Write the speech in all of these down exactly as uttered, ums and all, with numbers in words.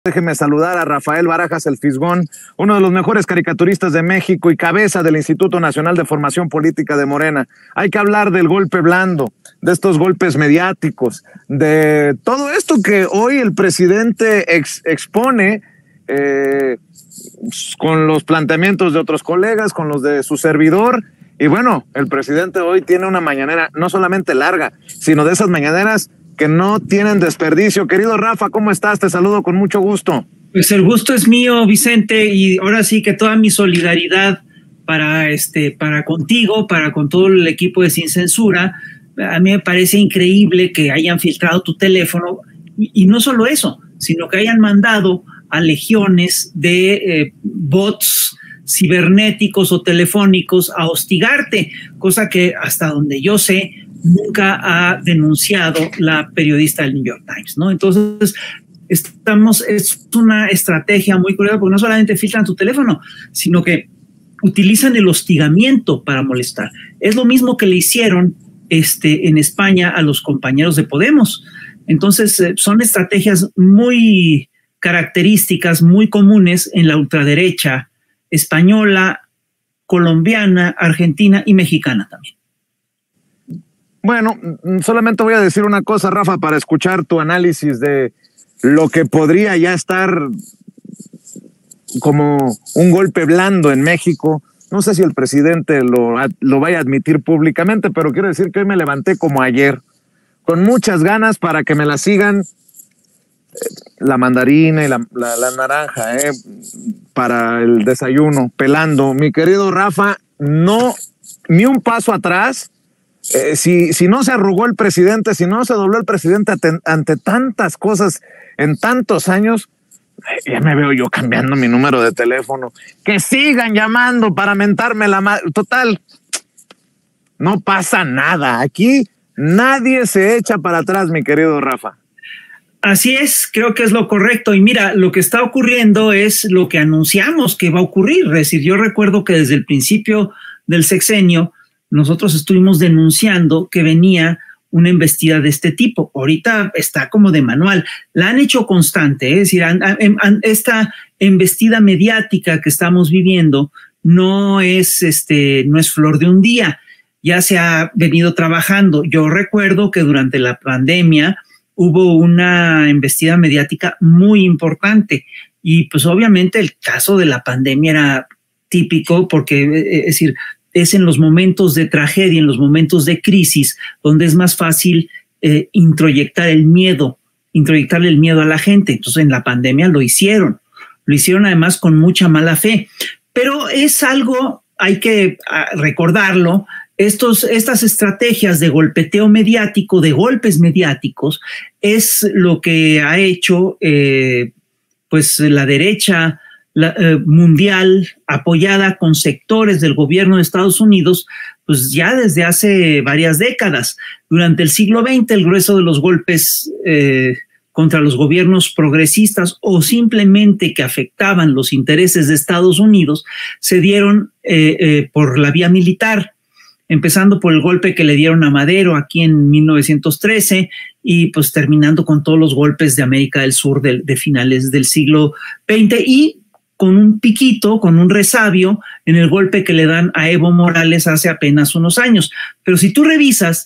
Déjeme saludar a Rafael Barajas el Fisgón, uno de los mejores caricaturistas de México y cabeza del Instituto Nacional de Formación Política de Morena. Hay que hablar del golpe blando, de estos golpes mediáticos, de todo esto que hoy el presidente ex, expone eh, con los planteamientos de otros colegas, con los de su servidor. Y bueno, el presidente hoy tiene una mañanera no solamente larga, sino de esas mañaneras que no tienen desperdicio. Querido Rafa, ¿cómo estás? Te saludo con mucho gusto. Pues el gusto es mío, Vicente, y ahora sí que toda mi solidaridad para este, para contigo, para con todo el equipo de Sin Censura. A mí me parece increíble que hayan filtrado tu teléfono, y, y no solo eso, sino que hayan mandado a legiones de eh, bots cibernéticos o telefónicos a hostigarte, cosa que hasta donde yo sé nunca ha denunciado la periodista del New York Times, ¿no? Entonces, estamos, es una estrategia muy curiosa porque no solamente filtran tu teléfono, sino que utilizan el hostigamiento para molestar. Es lo mismo que le hicieron este, en España a los compañeros de Podemos. Entonces, eh, son estrategias muy características, muy comunes en la ultraderecha española, colombiana, argentina y mexicana también. Bueno, solamente voy a decir una cosa, Rafa, para escuchar tu análisis de lo que podría ya estar como un golpe blando en México. No sé si el presidente lo, lo vaya a admitir públicamente, pero quiero decir que hoy me levanté como ayer, con muchas ganas para que me la sigan la mandarina y la, la, la naranja, eh, para el desayuno, pelando. Mi querido Rafa, no, ni un paso atrás. Eh, si, si no se arrugó el presidente, si no se dobló el presidente ante, ante tantas cosas en tantos años, ya me veo yo cambiando mi número de teléfono. Que sigan llamando para mentarme la madre. Total, no pasa nada. Aquí nadie se echa para atrás, mi querido Rafa. Así es, creo que es lo correcto. Y mira, lo que está ocurriendo es lo que anunciamos que va a ocurrir. Es decir, yo recuerdo que desde el principio del sexenio nosotros estuvimos denunciando que venía una embestida de este tipo. Ahorita está como de manual. La han hecho constante, ¿eh? Es decir, han, han, han, esta embestida mediática que estamos viviendo no es, este, no es flor de un día. Ya se ha venido trabajando. Yo recuerdo que durante la pandemia hubo una embestida mediática muy importante y pues obviamente el caso de la pandemia era típico porque, es decir, es en los momentos de tragedia, en los momentos de crisis, donde es más fácil eh, introyectar el miedo, introyectarle el miedo a la gente. Entonces, en la pandemia lo hicieron. Lo hicieron además con mucha mala fe. Pero es algo, hay que uh, recordarlo, estos, estas estrategias de golpeteo mediático, de golpes mediáticos, es lo que ha hecho eh, pues la derecha La, eh, mundial, apoyada con sectores del gobierno de Estados Unidos, pues ya desde hace varias décadas. Durante el siglo veinte, el grueso de los golpes eh, contra los gobiernos progresistas o simplemente que afectaban los intereses de Estados Unidos se dieron eh, eh, por la vía militar, empezando por el golpe que le dieron a Madero aquí en mil novecientos trece y pues terminando con todos los golpes de América del Sur de, de finales del siglo veinte y con un piquito, con un resabio en el golpe que le dan a Evo Morales hace apenas unos años. Pero si tú revisas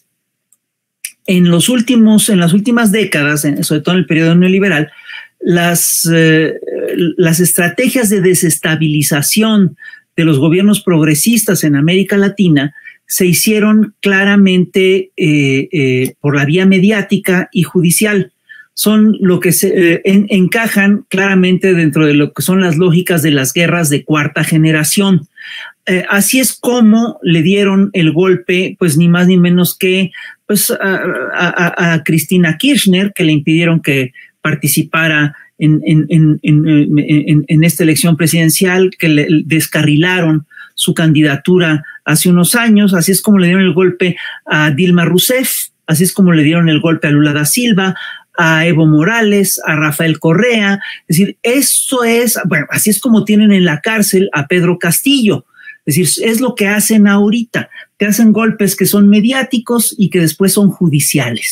en los últimos, en las últimas décadas, sobre todo en el periodo neoliberal, las, eh, las estrategias de desestabilización de los gobiernos progresistas en América Latina se hicieron claramente eh, eh, por la vía mediática y judicial. Son lo que se eh, en, encajan claramente dentro de lo que son las lógicas de las guerras de cuarta generación. Eh, así es como le dieron el golpe, pues ni más ni menos que pues, a, a, a Cristina Kirchner, que le impidieron que participara en, en, en, en, en, en esta elección presidencial, que le descarrilaron su candidatura hace unos años. Así es como le dieron el golpe a Dilma Rousseff, así es como le dieron el golpe a Lula da Silva, a Evo Morales, a Rafael Correa. Es decir, eso es, bueno, así es como tienen en la cárcel a Pedro Castillo. Es decir, es lo que hacen ahorita. Te hacen golpes que son mediáticos y que después son judiciales.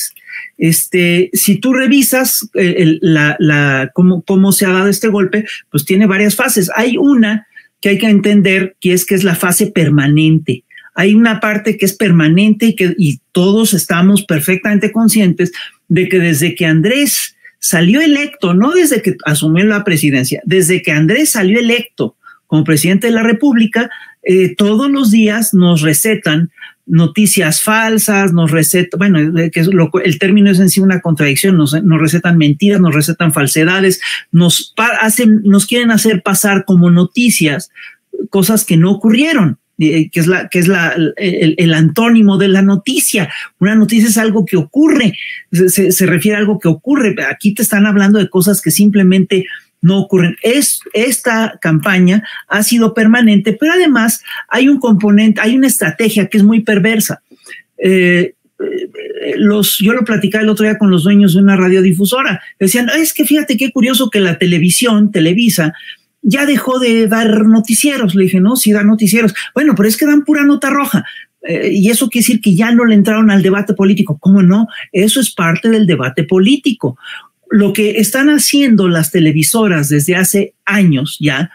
este, si tú revisas eh, el, la, la, cómo, cómo se ha dado este golpe, pues tiene varias fases. Hay una que hay que entender, que es que es la fase permanente. Hay una parte que es permanente y que y todos estamos perfectamente conscientes de que desde que Andrés salió electo, no desde que asumió la presidencia, desde que Andrés salió electo como presidente de la República, eh, todos los días nos recetan noticias falsas, nos recetan, bueno, que es lo, el término es en sí una contradicción, nos, nos recetan mentiras, nos recetan falsedades, nos hacen, nos quieren hacer pasar como noticias cosas que no ocurrieron, eh, que es la, que es la, el, el antónimo de la noticia. Una noticia es algo que ocurre, se, se refiere a algo que ocurre. Aquí te están hablando de cosas que simplemente no ocurren. Es, esta campaña ha sido permanente, pero además hay un componente, hay una estrategia que es muy perversa. Eh, los, yo lo platicaba el otro día con los dueños de una radiodifusora. Decían, es que fíjate qué curioso que la televisión, Televisa, ya dejó de dar noticieros. Le dije, no, sí da noticieros. Bueno, pero es que dan pura nota roja. Eh, y eso quiere decir que ya no le entraron al debate político. ¿Cómo no? Eso es parte del debate político. Lo que están haciendo las televisoras desde hace años ya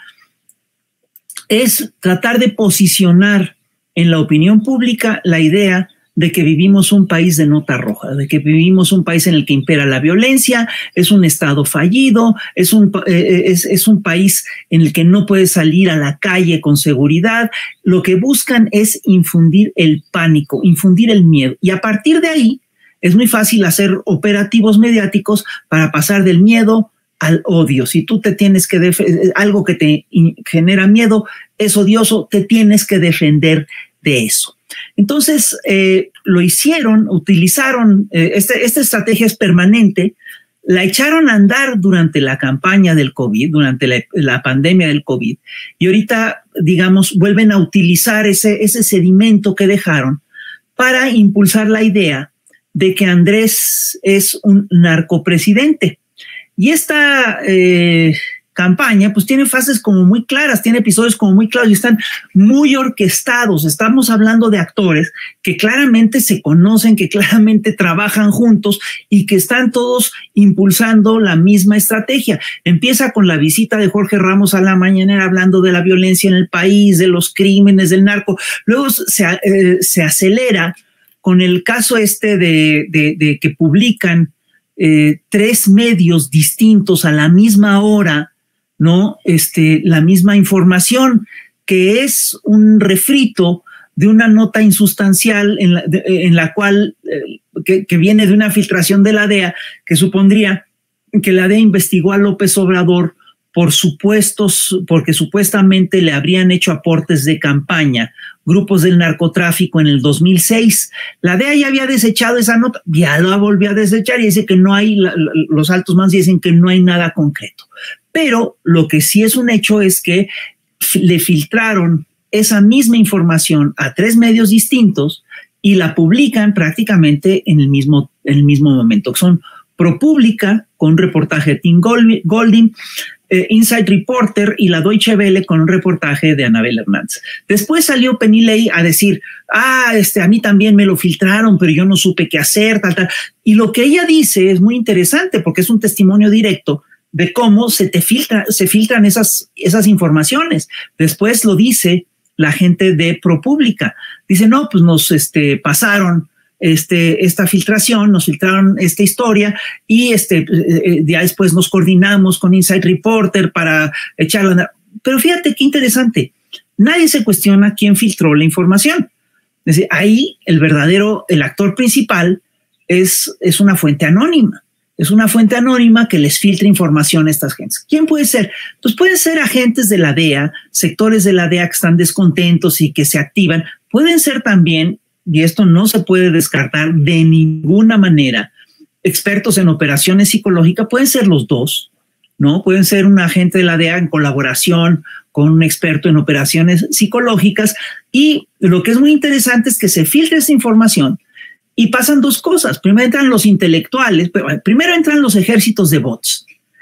es tratar de posicionar en la opinión pública la idea de que vivimos un país de nota roja, de que vivimos un país en el que impera la violencia, es un estado fallido, es un, eh, es, es un país en el que no puedes salir a la calle con seguridad. Lo que buscan es infundir el pánico, infundir el miedo. Y a partir de ahí es muy fácil hacer operativos mediáticos para pasar del miedo al odio. Si tú te tienes que defender, algo que te genera miedo es odioso, te tienes que defender de eso. Entonces, eh, lo hicieron, utilizaron, eh, este, esta estrategia es permanente, la echaron a andar durante la campaña del COVID, durante la, la pandemia del COVID, y ahorita, digamos, vuelven a utilizar ese, ese sedimento que dejaron para impulsar la idea de que Andrés es un narcopresidente. Y esta eh, campaña pues tiene fases como muy claras, tiene episodios como muy claros y están muy orquestados. Estamos hablando de actores que claramente se conocen, que claramente trabajan juntos y que están todos impulsando la misma estrategia. Empieza con la visita de Jorge Ramos a la mañanera hablando de la violencia en el país, de los crímenes, del narco. Luego se, eh, se acelera con el caso este de, de, de que publican eh, tres medios distintos a la misma hora, ¿no? Este, la misma información, que es un refrito de una nota insustancial en la, de, en la cual, eh, que, que viene de una filtración de la D E A, que supondría que la D E A investigó a López Obrador por supuestos, porque supuestamente le habrían hecho aportes de campaña grupos del narcotráfico en el dos mil seis. La D E A ya había desechado esa nota, ya la volvió a desechar y dice que no hay, la, la, los altos mandos dicen que no hay nada concreto. Pero lo que sí es un hecho es que le filtraron esa misma información a tres medios distintos y la publican prácticamente en el mismo, en el mismo momento. Son ProPublica con un reportaje de Tim Goldin, eh, Inside Reporter y la Deutsche Welle con un reportaje de Anabel Hernández. Después salió Penilei a decir, ah, este, a mí también me lo filtraron, pero yo no supe qué hacer, tal, tal. Y lo que ella dice es muy interesante porque es un testimonio directo de cómo se te filtra, se filtran esas, esas informaciones. Después lo dice la gente de ProPublica. Dice, no, pues nos este, pasaron este, esta filtración, nos filtraron esta historia y este, eh, ya después nos coordinamos con Inside Reporter para echarla. Pero fíjate qué interesante. Nadie se cuestiona quién filtró la información. Es decir, ahí el verdadero, el actor principal es, es una fuente anónima. Es una fuente anónima que les filtra información a estas gentes. ¿Quién puede ser? Pues pueden ser agentes de la D E A, sectores de la D E A que están descontentos y que se activan. Pueden ser también, y esto no se puede descartar de ninguna manera, expertos en operaciones psicológicas. Pueden ser los dos, ¿no? Pueden ser un agente de la D E A en colaboración con un experto en operaciones psicológicas. Y lo que es muy interesante es que se filtre esa información. Y pasan dos cosas. Primero entran los intelectuales, primero entran los ejércitos de bots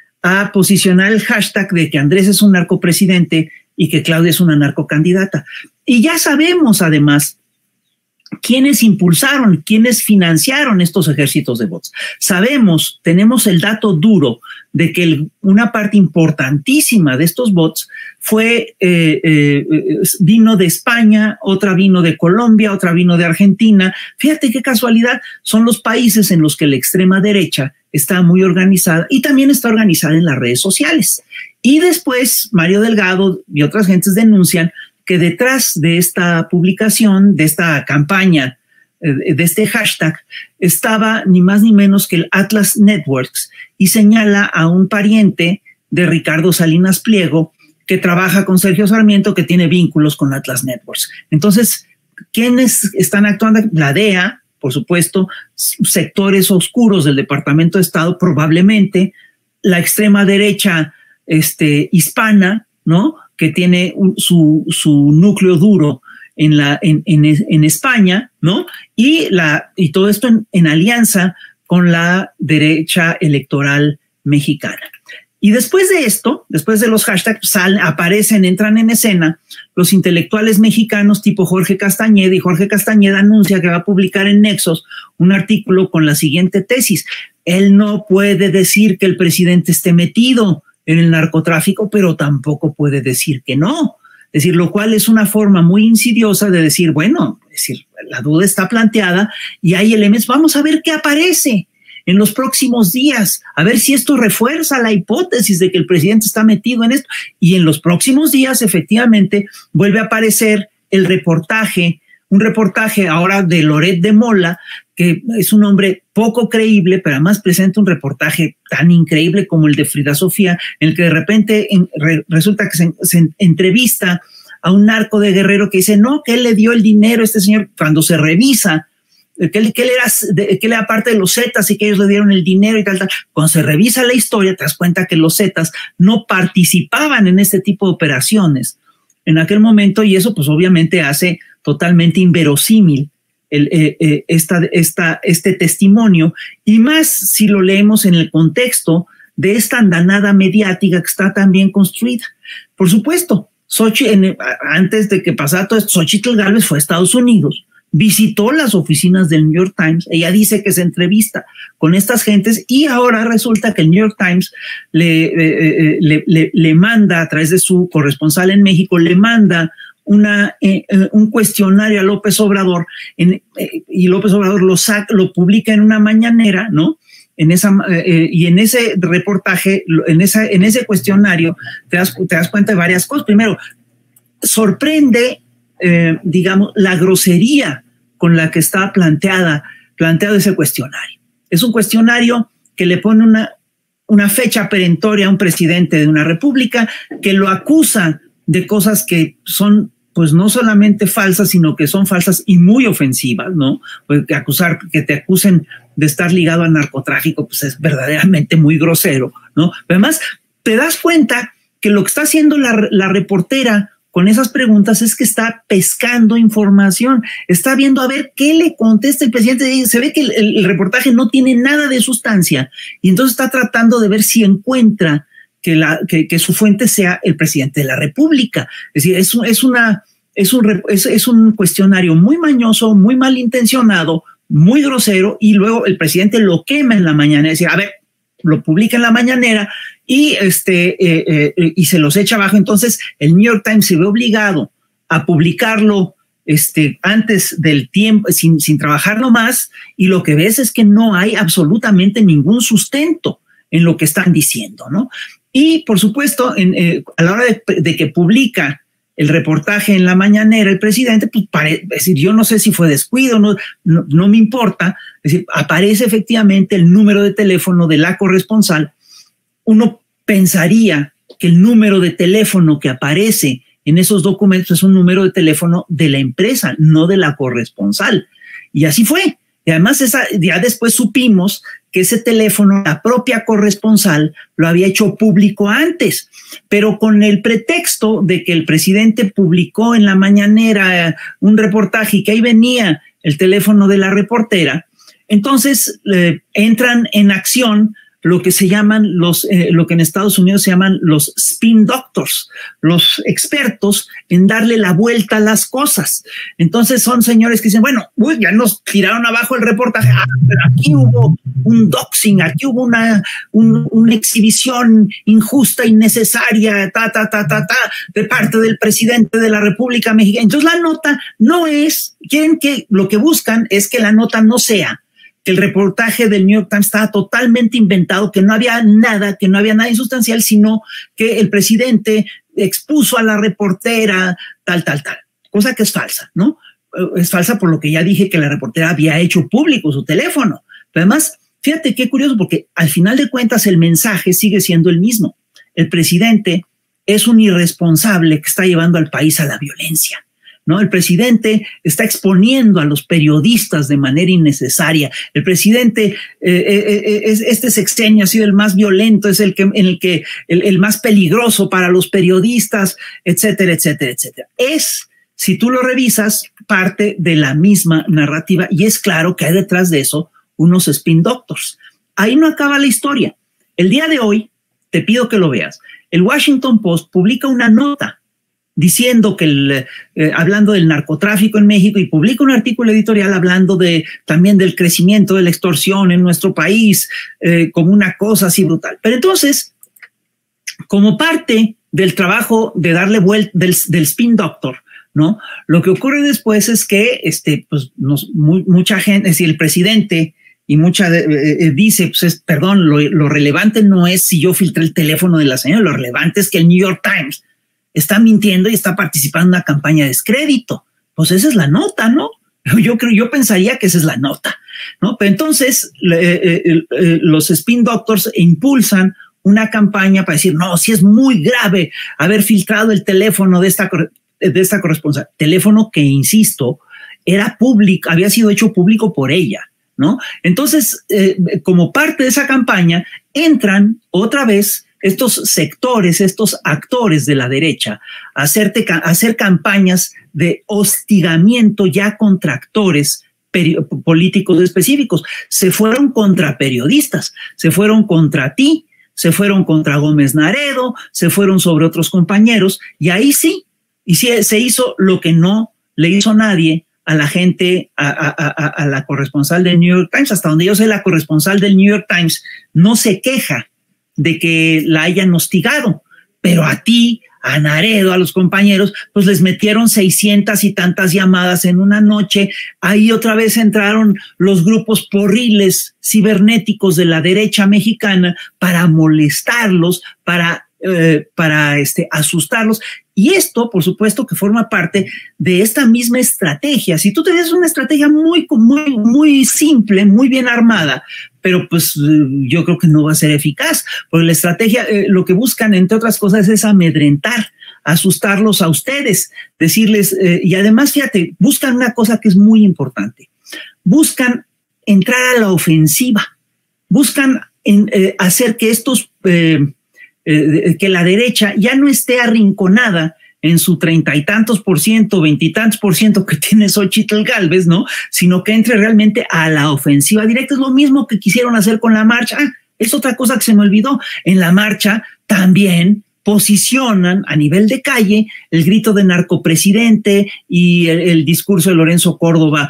a posicionar el hashtag de que Andrés es un narcopresidente y que Claudia es una narcocandidata. Y ya sabemos además ¿quiénes impulsaron, quiénes financiaron estos ejércitos de bots? Sabemos, tenemos el dato duro de que el, una parte importantísima de estos bots fue, eh, eh, vino de España, otra vino de Colombia, otra vino de Argentina. Fíjate qué casualidad, son los países en los que la extrema derecha está muy organizada y también está organizada en las redes sociales. Y después Mario Delgado y otras gentes denuncian que detrás de esta publicación, de esta campaña, de este hashtag, estaba ni más ni menos que el Atlas Networks, y señala a un pariente de Ricardo Salinas Pliego que trabaja con Sergio Sarmiento, que tiene vínculos con Atlas Networks. Entonces, ¿quiénes están actuando? La D E A, por supuesto, sectores oscuros del Departamento de Estado, probablemente la extrema derecha este, hispana, ¿no?, que tiene un, su, su núcleo duro en, la, en, en, en España, ¿no? Y, la, y todo esto en, en alianza con la derecha electoral mexicana. Y después de esto, después de los hashtags, sal, aparecen, entran en escena los intelectuales mexicanos tipo Jorge Castañeda, y Jorge Castañeda anuncia que va a publicar en Nexos un artículo con la siguiente tesis: él no puede decir que el presidente esté metido en el narcotráfico, pero tampoco puede decir que no. Es decir, lo cual es una forma muy insidiosa de decir, bueno, es decir, la duda está planteada y hay elementos, vamos a ver qué aparece en los próximos días, a ver si esto refuerza la hipótesis de que el presidente está metido en esto. Y en los próximos días, efectivamente, vuelve a aparecer el reportaje, un reportaje ahora de Loret de Mola, que es un hombre poco creíble, pero además presenta un reportaje tan increíble como el de Frida Sofía, en el que de repente en, re, resulta que se, se entrevista a un narco de Guerrero que dice, no, que él le dio el dinero a este señor, cuando se revisa, que él, que él, era, que él era parte de los Zetas y que ellos le dieron el dinero y tal, tal. Cuando se revisa la historia, te das cuenta que los Zetas no participaban en este tipo de operaciones en aquel momento, y eso pues obviamente hace totalmente inverosímil el, eh, eh, esta, esta, este testimonio, y más si lo leemos en el contexto de esta andanada mediática que está tan bien construida. Por supuesto, Xochitl, en, antes de que pasara todo esto, Xochitl Gálvez fue a Estados Unidos, visitó las oficinas del New York Times, ella dice que se entrevista con estas gentes, y ahora resulta que el New York Times le, eh, le, le, le manda, a través de su corresponsal en México, le manda una, eh, un cuestionario a López Obrador, en, eh, y López Obrador lo, saca, lo publica en una mañanera, ¿no? En esa, eh, y en ese reportaje, en, esa, en ese cuestionario, te das, te das cuenta de varias cosas. Primero, sorprende, eh, digamos, la grosería con la que está planteada, planteado ese cuestionario. Es un cuestionario que le pone una, una fecha perentoria a un presidente de una república, que lo acusa de cosas que son, pues, no solamente falsas, sino que son falsas y muy ofensivas, ¿no? Pues que acusar, que te acusen de estar ligado al narcotráfico, pues es verdaderamente muy grosero, ¿no? Pero además, te das cuenta que lo que está haciendo la, la reportera con esas preguntas es que está pescando información, está viendo a ver qué le contesta el presidente. Se ve que el, el, el reportaje no tiene nada de sustancia, y entonces está tratando de ver si encuentra que, la, que, que su fuente sea el presidente de la República. Es decir, es, es, una, es, un, es, es un cuestionario muy mañoso, muy malintencionado, muy grosero, y luego el presidente lo quema en la mañana. Es decir, a ver, lo publica en la mañanera y, este, eh, eh, y se los echa abajo. Entonces el New York Times se ve obligado a publicarlo este, antes del tiempo, sin, sin trabajarlo más, y lo que ves es que no hay absolutamente ningún sustento en lo que están diciendo, ¿no? Y por supuesto, en, eh, a la hora de, de que publica el reportaje en la mañanera el presidente, pues pare, es decir, yo no sé si fue descuido, no, no, no me importa, es decir, aparece efectivamente el número de teléfono de la corresponsal. Uno pensaría que el número de teléfono que aparece en esos documentos es un número de teléfono de la empresa, no de la corresponsal. Y así fue. Y además esa, ya después supimos que ese teléfono, la propia corresponsal lo había hecho público antes, pero con el pretexto de que el presidente publicó en la mañanera un reportaje y que ahí venía el teléfono de la reportera, entonces eh, entran en acción lo que se llaman los, eh, lo que en Estados Unidos se llaman los spin doctors, los expertos en darle la vuelta a las cosas. Entonces son señores que dicen, bueno, uy, ya nos tiraron abajo el reportaje, ah, pero aquí hubo un doxing, aquí hubo una, un, una exhibición injusta, innecesaria, ta, ta, ta, ta, ta, de parte del presidente de la República Mexicana. Entonces la nota no es, quieren que lo que buscan es que la nota no sea que el reportaje del New York Times estaba totalmente inventado, que no había nada, que no había nada insustancial, sino que el presidente expuso a la reportera tal, tal, tal, cosa que es falsa, ¿no? Es falsa por lo que ya dije que la reportera había hecho público su teléfono. Pero además, fíjate qué curioso, porque al final de cuentas el mensaje sigue siendo el mismo. El presidente es un irresponsable que está llevando al país a la violencia, ¿no? El presidente está exponiendo a los periodistas de manera innecesaria. El presidente, eh, eh, es, este sexenio ha sido el más violento, es el que, en el que el, el más peligroso para los periodistas, etcétera, etcétera, etcétera. Es, si tú lo revisas, parte de la misma narrativa, y es claro que hay detrás de eso unos spin doctors. Ahí no acaba la historia. El día de hoy, te pido que lo veas, el Washington Post publica una nota diciendo que, el, eh, hablando del narcotráfico en México, y publica un artículo editorial hablando de, también del crecimiento de la extorsión en nuestro país, eh, como una cosa así brutal. Pero entonces, como parte del trabajo de darle vuelta del, del spin doctor, ¿no? Lo que ocurre después es que, este, pues, nos, muy, mucha gente, es decir, el presidente y mucha eh, eh, dice, pues, es, perdón, lo, lo relevante no es si yo filtré el teléfono de la señora, lo relevante es que el New York Times está mintiendo y está participando en una campaña de descrédito. Pues esa es la nota, ¿no? Yo creo, yo pensaría que esa es la nota, ¿no? Pero entonces eh, eh, eh, los spin doctors impulsan una campaña para decir, no, si es muy grave haber filtrado el teléfono de esta, de esta corresponsal. Teléfono que, insisto, era público, había sido hecho público por ella, ¿no? Entonces, eh, como parte de esa campaña, entran otra vez estos sectores, estos actores de la derecha, a hacerte, a hacer campañas de hostigamiento ya contra actores políticos específicos. Se fueron contra periodistas, se fueron contra ti, se fueron contra Gómez Naredo, se fueron sobre otros compañeros, y ahí sí, y sí se hizo lo que no le hizo nadie a la gente, a, a, a, a la corresponsal del New York Times. Hasta donde yo sé, la corresponsal del New York Times no se queja de que la hayan hostigado, pero a ti, a Naredo, a los compañeros, pues les metieron seiscientas y tantas llamadas en una noche. Ahí otra vez entraron los grupos porriles cibernéticos de la derecha mexicana para molestarlos, para, eh, para este, asustarlos. Y esto, por supuesto, que forma parte de esta misma estrategia. Si tú tienes una estrategia muy, muy, muy simple, muy bien armada, pero pues yo creo que no va a ser eficaz, porque la estrategia, eh, lo que buscan, entre otras cosas, es amedrentar, asustarlos a ustedes, decirles, eh, y además, fíjate, buscan una cosa que es muy importante, buscan entrar a la ofensiva, buscan en, eh, hacer que estos... Eh, Eh, que la derecha ya no esté arrinconada en su treinta y tantos por ciento, veintitantos por ciento que tiene Xochitl Gálvez, ¿no? Sino que entre realmente a la ofensiva directa. Es lo mismo que quisieron hacer con la marcha. Ah, es otra cosa que se me olvidó. En la marcha también posicionan a nivel de calle el grito de narcopresidente y el, el discurso de Lorenzo Córdoba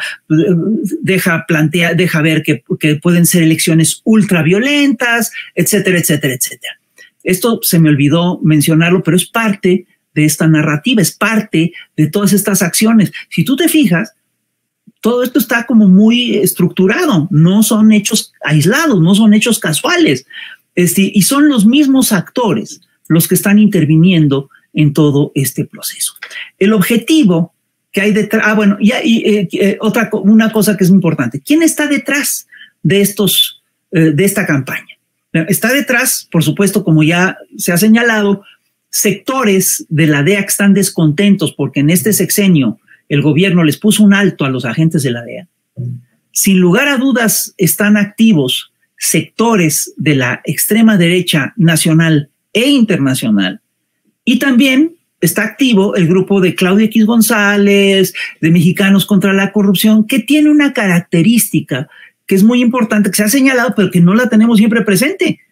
deja plantear, deja ver que, que pueden ser elecciones ultraviolentas, etcétera, etcétera, etcétera. Esto se me olvidó mencionarlo, pero es parte de esta narrativa, es parte de todas estas acciones. Si tú te fijas, todo esto está como muy estructurado, no son hechos aislados, no son hechos casuales, este, y son los mismos actores los que están interviniendo en todo este proceso. El objetivo que hay detrás, ah, bueno, y, y eh, eh, otra una cosa que es importante, ¿quién está detrás de estos, eh, de esta campaña? Está detrás, por supuesto, como ya se ha señalado, sectores de la D E A que están descontentos porque en este sexenio el gobierno les puso un alto a los agentes de la D E A. Sin lugar a dudas están activos sectores de la extrema derecha nacional e internacional, y también está activo el grupo de Claudia X González, de Mexicanos contra la Corrupción, que tiene una característica que es muy importante, que se ha señalado, pero que no la tenemos siempre presente.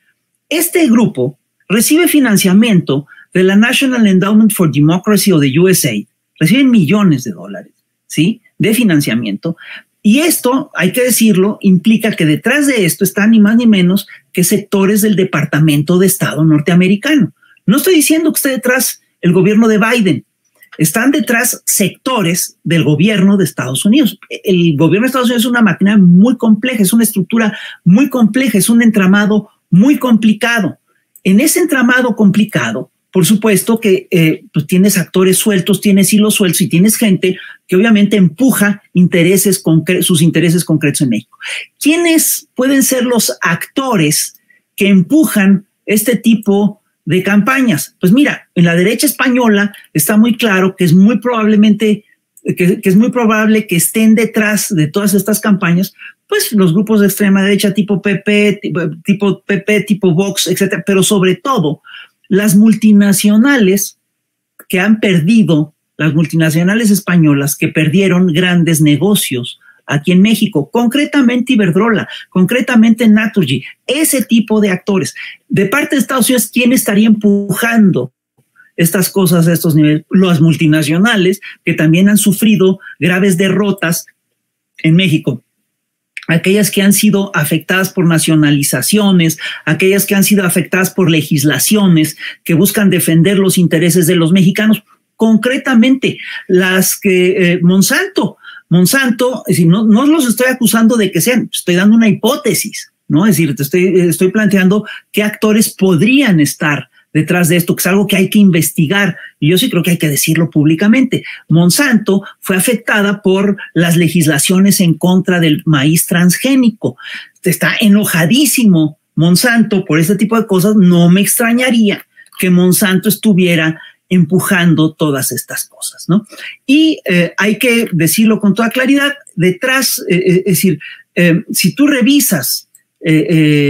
Este grupo recibe financiamiento de la National Endowment for Democracy o de U S A I. Reciben millones de dólares, ¿sí?, de financiamiento. Y esto, hay que decirlo, implica que detrás de esto están ni más ni menos que sectores del Departamento de Estado norteamericano. No estoy diciendo que esté detrás el gobierno de Biden. Están detrás sectores del gobierno de Estados Unidos. El gobierno de Estados Unidos es una máquina muy compleja, es una estructura muy compleja, es un entramado muy complicado. En ese entramado complicado, por supuesto que eh, pues tienes actores sueltos, tienes hilos sueltos y tienes gente que obviamente empuja intereses sus intereses concretos en México. ¿Quiénes pueden ser los actores que empujan este tipo de campañas? Pues mira, en la derecha española está muy claro que es muy probablemente que, que es muy probable que estén detrás de todas estas campañas, pues los grupos de extrema derecha tipo P P, tipo, tipo P P, tipo Vox, etcétera, pero sobre todo las multinacionales que han perdido, las multinacionales españolas que perdieron grandes negocios aquí en México, concretamente Iberdrola, concretamente Naturgy, ese tipo de actores. De parte de Estados Unidos, ¿quién estaría empujando estas cosas a estos niveles? Las multinacionales que también han sufrido graves derrotas en México. Aquellas que han sido afectadas por nacionalizaciones, aquellas que han sido afectadas por legislaciones que buscan defender los intereses de los mexicanos, concretamente las que eh, Monsanto, Monsanto, es decir, no, no los estoy acusando de que sean, estoy dando una hipótesis, ¿no? Es decir, te estoy, estoy planteando qué actores podrían estar detrás de esto, que es algo que hay que investigar, y yo sí creo que hay que decirlo públicamente. Monsanto fue afectada por las legislaciones en contra del maíz transgénico. Está enojadísimo Monsanto por este tipo de cosas. No me extrañaría que Monsanto estuviera empujando todas estas cosas, ¿no? Y eh, hay que decirlo con toda claridad, detrás, eh, es decir, eh, si tú revisas, eh,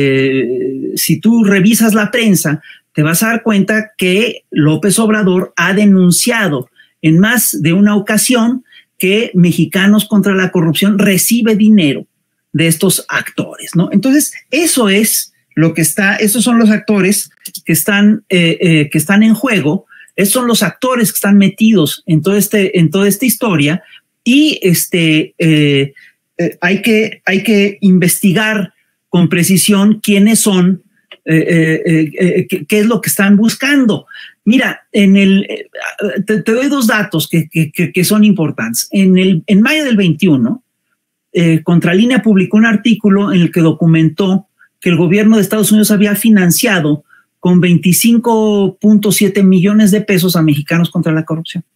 eh, si tú revisas la prensa, te vas a dar cuenta que López Obrador ha denunciado en más de una ocasión que Mexicanos contra la Corrupción recibe dinero de estos actores, ¿no? Entonces, eso es lo que está, esos son los actores que están, eh, eh, que están en juego, esos son los actores que están metidos en todo este, en toda esta historia, y este, eh, eh, hay que, hay que investigar con precisión quiénes son. Eh, eh, eh, ¿qué, ¿Qué es lo que están buscando? Mira, en el, eh, te, te doy dos datos que, que, que son importantes. En, el, en mayo del veintiuno, eh, Contralínea publicó un artículo en el que documentó que el gobierno de Estados Unidos había financiado con veinticinco punto siete millones de pesos a Mexicanos contra la Corrupción.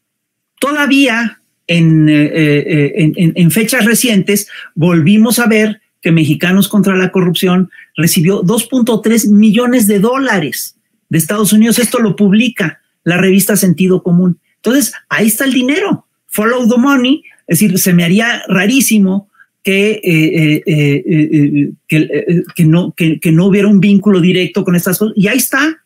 Todavía en, eh, eh, en, en, en fechas recientes volvimos a ver que Mexicanos contra la Corrupción recibió dos punto tres millones de dólares de Estados Unidos. Esto lo publica la revista Sentido Común. Entonces, ahí está el dinero. Follow the money. Es decir, se me haría rarísimo que, eh, eh, eh, eh, que, eh, que, no, que, que no hubiera un vínculo directo con estas cosas. Y ahí está